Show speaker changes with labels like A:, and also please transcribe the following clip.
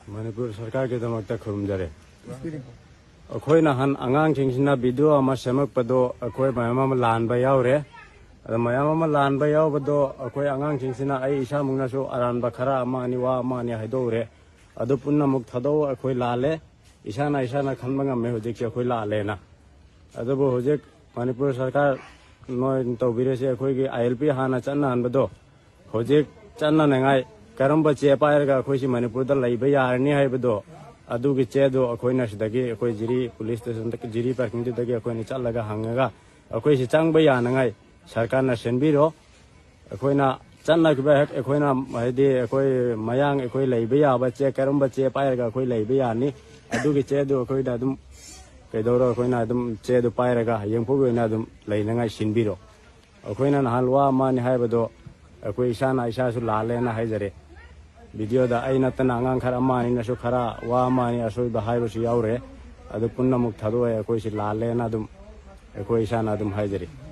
A: मणिपुर सरकार के दमकता खुरुमजरे अखोइना हन आंगांग सिंगसिना वीडियो अमा सेमकपदो अखोइ मयाम अमा लानबा यावरे मयाम अमा लानबा यावबदो अखोइ आंगांग सिंगसिना आई इसा मुंगनासु अरानबा खरा अमा अनि वा अमा अनि हाइदोरे अदु पुन्ना मुक थदो अखोइ लाले इसाना खनबा ngame होजिक अखोइ लालेना अदबो होजिक मणिपुर सरकार नोय तौबिरेसे अखोइ गी आईएलपी हाना चन्ना हनबदो होजिक चन्ना नंगाई करम्बा चे पायरगा अखोइ सि मणिपुर दा लैबा यारनी हाइबदो अदुगी चेदो अखोइना सिदगी अखोइ जिरी पुलिस स्टेशन तक जिरी पार्किंग दगी अखोइना चलगा हंगगा अखोइ सि चांगबा यानंगाई सरकारना सेनबिरो अखोइना चन्ना किबा हेक अखोइना हाइदि अखोइ मयांग अखोइ लैबा याबा चे करम्बा चे पायरगा अखोइ लैबा यानी अदुगी चेदो अखोइना अदुम कैदौरो अखोइना अदुम चेदो पायरगा यंगफुगोइना अदुम लैनंगाई सिनबिरो अखोइना नहालवा मानि हाइबदो अखोइ इसासु लालेना हाइजरे वीडियो दा आई नतना आंगांग खरा मानि नसु खरा वा मानि असोइ बहाइबसु यावरे अदु पुन्ना मुक थदोय अखोइ सि लालेना अदुम अखोइ इसाना अदुम हाइजरे।